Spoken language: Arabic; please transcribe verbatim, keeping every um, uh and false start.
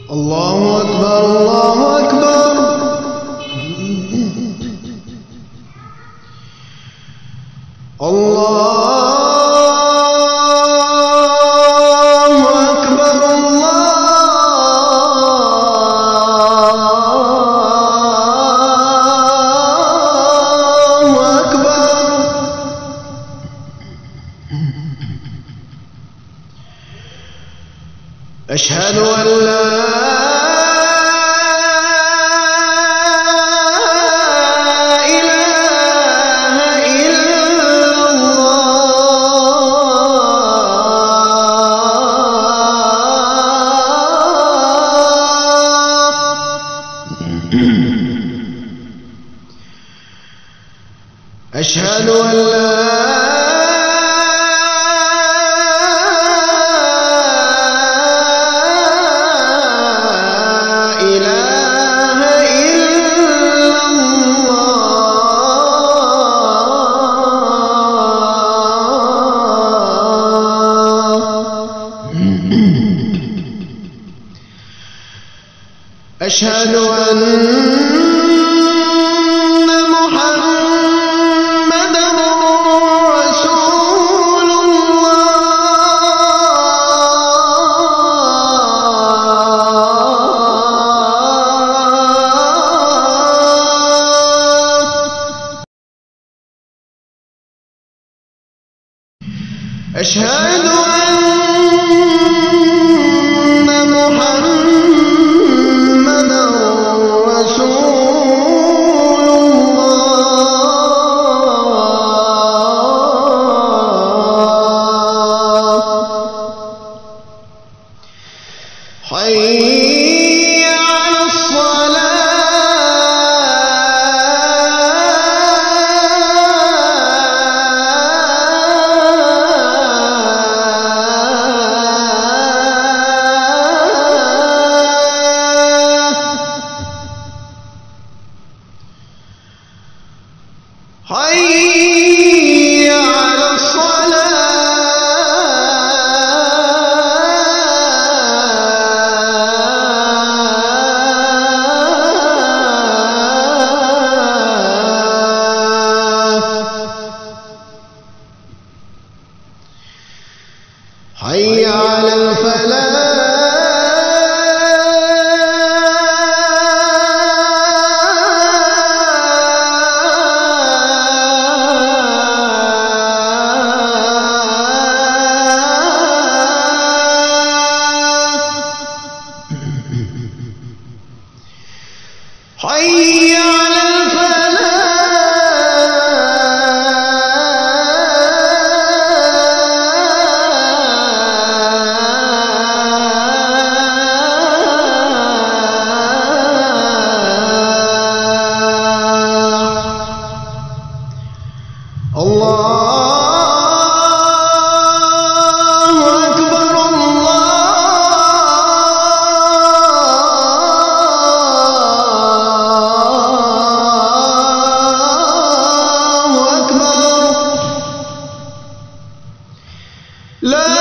الله أكبر الله أكبر. الله أكبر الله أكبر. أشهد أن لا أشهد أن لا إله إلا الله. أشهد أن أشهد أن محمدًا رسول الله. حي على الصلاة. حي على الصلاة. حي على الفلاح. حي على الفلاح. الله أكبر الله أكبر. لا